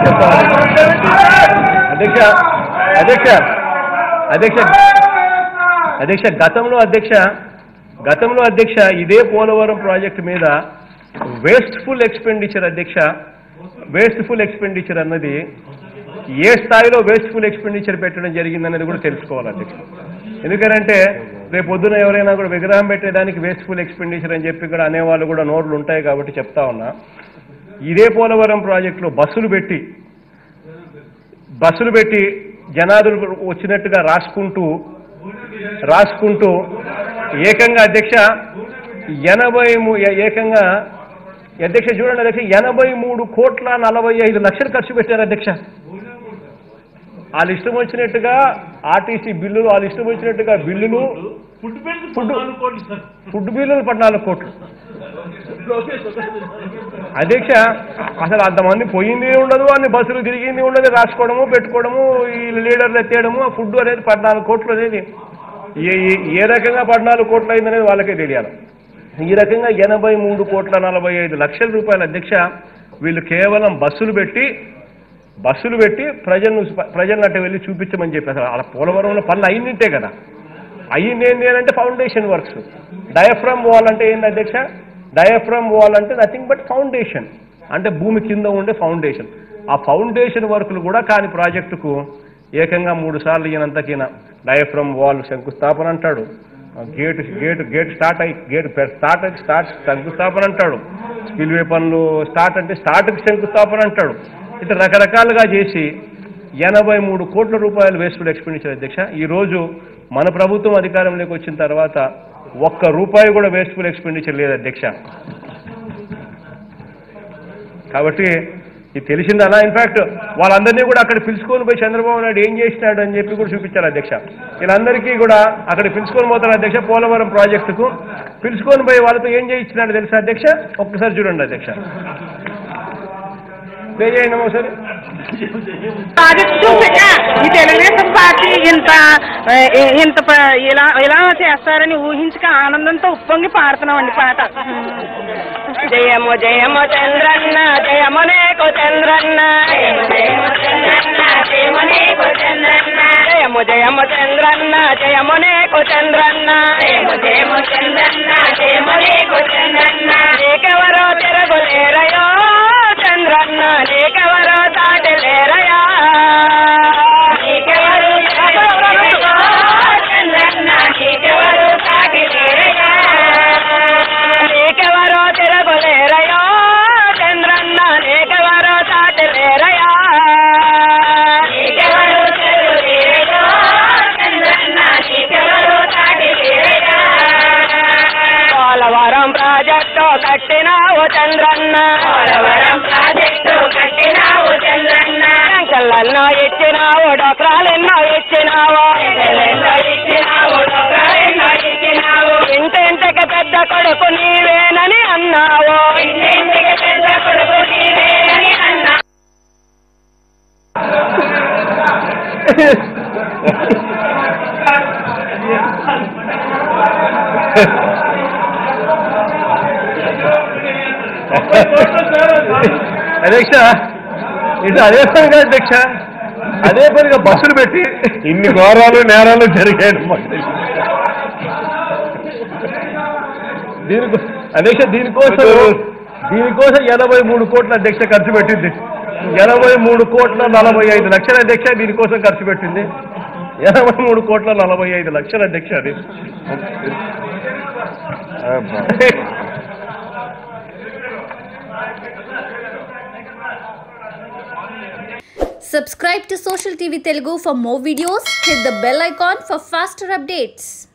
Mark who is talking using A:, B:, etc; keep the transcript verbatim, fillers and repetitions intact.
A: అధ్యక్ష అధ్యక్ష అధ్యక్ష అధ్యక్ష గతంలో అధ్యక్ష గతంలో అధ్యక్ష ఇదే పోలవరం ప్రాజెక్టు మీద వేస్ట్ఫుల్ ఎక్స్పెండిచర్ అధ్యక్ష వేస్ట్ఫుల్ ఎక్స్పెండిచర్ అన్నది ఏ స్థాయిలో వేస్ట్ఫుల్ ఎక్స్పెండిచర్ పెట్టడం జరిగిందనేది కూడా తెలుసుకోవాలి అధ్యక్ష. ఎందుకంటే రేపు పొద్దున ఎవరైనా కూడా విగ్రహం పెట్టేదానికి వేస్ట్ఫుల్ ఎక్స్పెండిచర్ అని చెప్పి కూడా అనేవాళ్ళు కూడా నోట్లు ఉంటాయి కాబట్టి చెప్తా ఉన్నా. ఇదే పోలవరం ప్రాజెక్టులో బస్సులు పెట్టి బస్సులు పెట్టి జనాదులు వచ్చినట్టుగా రాసుకుంటూ రాసుకుంటూ ఏకంగా అధ్యక్ష ఎనభై ఏకంగా అధ్యక్ష చూడండి అధ్యక్ష ఎనభై మూడు కోట్ల నలభై ఐదు లక్షలు ఖర్చు పెట్టారు అధ్యక్ష. వాళ్ళు ఇష్టం వచ్చినట్టుగా ఆర్టీసీ బిల్లులు వాళ్ళు ఇష్టం వచ్చినట్టుగా బిల్లులు ఫుడ్ ఫుడ్ బిల్లులు పద్నాలుగు కోట్లు అధ్యక్ష. అసలు అంతమంది పోయింది ఉండదు, అన్ని బస్సులు తిరిగింది ఉండదు, రాసుకోవడము పెట్టుకోవడము ఈ లీడర్లు ఎత్తేయడము ఫుడ్ అనేది పద్నాలుగు కోట్లు అనేది ఏ ఏ రకంగా పద్నాలుగు కోట్లు అయిందనేది వాళ్ళకే తెలియాలి. ఈ రకంగా ఎనభై మూడు కోట్ల నలభై ఐదు లక్షల రూపాయల అధ్యక్ష వీళ్ళు కేవలం బస్సులు పెట్టి బస్సులు పెట్టి ప్రజలను ప్రజలను అట్ట వెళ్ళి చూపించమని చెప్పి అసలు అలా పోలవరంలో పనులు అయ్యిందే కదా. అయ్యింది ఏంటి అని అంటే ఫౌండేషన్ వర్క్స్. డయాఫ్రమ్ వాల్ అంటే ఏంటి అధ్యక్ష? డయాఫ్రమ్ వాల్ అంటే నథింగ్ బట్ ఫౌండేషన్, అంటే భూమి కింద ఉండే ఫౌండేషన్. ఆ ఫౌండేషన్ వర్కులు కూడా కాని ప్రాజెక్టుకు ఏకంగా మూడు సార్లు ఈయనంతకిన డయాఫ్రమ్ వాల్ శంకుస్థాపన అంటాడు, గేట్ గేట్ గేట్ స్టార్ట్ అయ్యి గేట్ స్టార్ట్ అయితే స్టార్ట్ శంకుస్థాపన అంటాడు, స్పిల్వే పనులు స్టార్ట్ అంటే స్టార్ట్కి శంకుస్థాపన అంటాడు. ఇట్లా రకరకాలుగా చేసి ఎనభై మూడు కోట్ల రూపాయలు వేస్ట్ఫుల్ ఎక్స్పెండిచర్ అధ్యక్ష. ఈరోజు మన ప్రభుత్వం అధికారంలోకి వచ్చిన తర్వాత ఒక్క రూపాయి కూడా వేస్ట్ఫుల్ ఎక్స్పెండిచర్ లేదు అధ్యక్ష. కాబట్టి ఇది తెలిసింది అలా. ఇన్ఫాక్ట్ వాళ్ళందరినీ కూడా అక్కడ పిలుచుకొని పోయి చంద్రబాబు నాయుడు ఏం చేసినాడు అని చెప్పి కూడా చూపించారు అధ్యక్ష. వీళ్ళందరికీ కూడా అక్కడ పిలుచుకొని పోతారు అధ్యక్ష. పోలవరం ప్రాజెక్టుకు పిలుచుకొని పోయి వాళ్ళతో ఏం చేయించినాడు తెలుసా అధ్యక్ష? ఒక్కసారి చూడండి అధ్యక్ష. చేయండి ఒకసారి.
B: ప్రాజెక్ట్ చూసాక ఈ తెలుగుదేశం పార్టీ ఇంత ఇంత ఇలా ఇలా చేస్తారని ఊహించక ఆనందంతో ఉప్పొంగి పాడుతున్నామండి పాట. జయము జయము చంద్రన్న జయము నీకు చంద్రన్న జయము జయము చంద్రన్న జయము నీకు చంద్రన్న జయము జయము చంద్రన్న జయము నీకు చంద్రన్న నీకెవరో తిరగులేరయో చంద్రన్న నీకెవరో తాటలేరయా నీకెవరు చంద్రన్న నీకెవరు తాటలేరయా నీకెవరో తిరగులేరయో చంద్రన్న నీకెవరో తాటలేరయా నీకెవరు తిరగులేరయో చంద్రన్న నీకెవరు తాటలేరయా పోలవరం ప్రాజెక్టు కట్టినావు చంద్రన్న పోలవరం ప్రాజెక్టు కట్టినావు చంద్రన్న అంకలెన్నో ఇచ్చినావు డోక్రాలెన్నో ఇచ్చినావు ఇచ్చినావు డోక్రాలెన్నో ఇచ్చినావు ఇంటింటికి పెద్ద కొడుకు నీవేనని అన్నావు ఇంటింటికి పెద్ద కొడుకు నీవేనని అన్నావు
A: అధ్యక్ష ఇది అదే పనిగా అధ్యక్ష అదే పనిగా బస్సులు పెట్టి ఇన్ని ఘోరాలు నేరాలు జరిగాయి దీనికి అధ్యక్ష. దీనికోసం దీనికోసం ఎనభై మూడు కోట్ల అధ్యక్ష ఖర్చు పెట్టింది. ఎనభై మూడు కోట్ల నలభై ఐదు లక్షల అధ్యక్ష దీనికోసం ఖర్చు పెట్టింది. ఎనభై మూడు కోట్ల నలభై ఐదు లక్షల అధ్యక్ష అది.
C: Subscribe to Social T V Telugu for more videos. Hit the bell icon for faster updates.